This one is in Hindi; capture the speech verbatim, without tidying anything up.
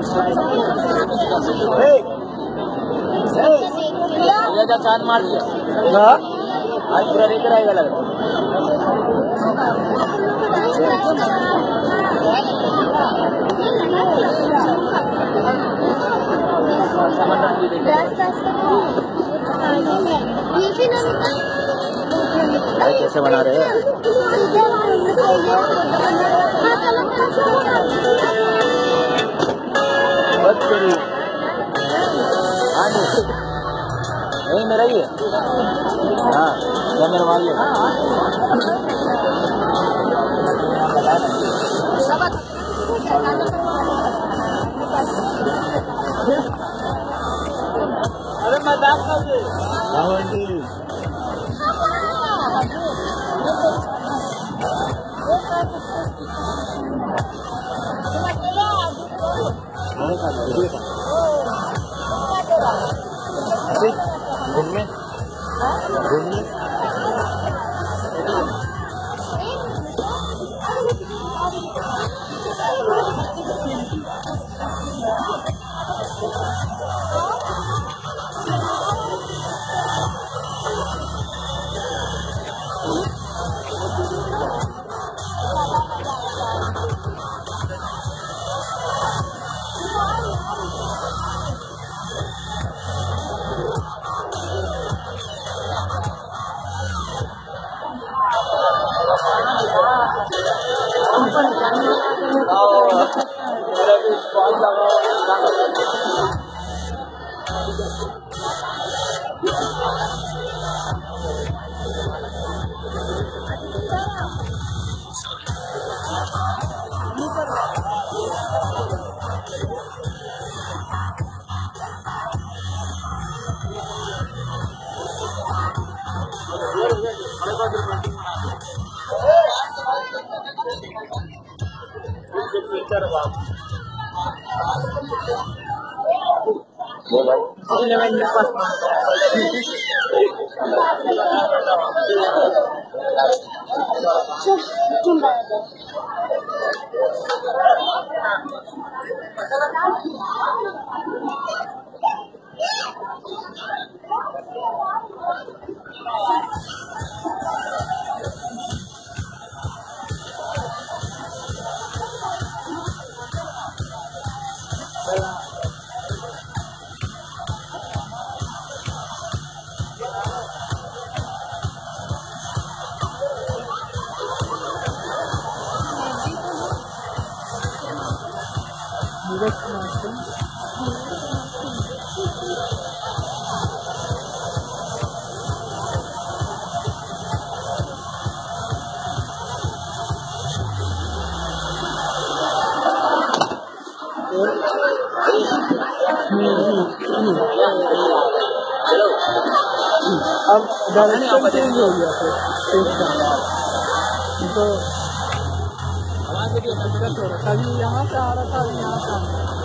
ये चांद मार दिया आज पूरा लेकर आएगा लग कैसे बना रहे हैं नहीं मेरा ही है हाँ क्या मेरा माल है अरे मजाक कर दे घूमने घूमने अब डायरेक्शन चेंज हो गया फिर तो कभी यहाँ से आ रहा था यहाँ से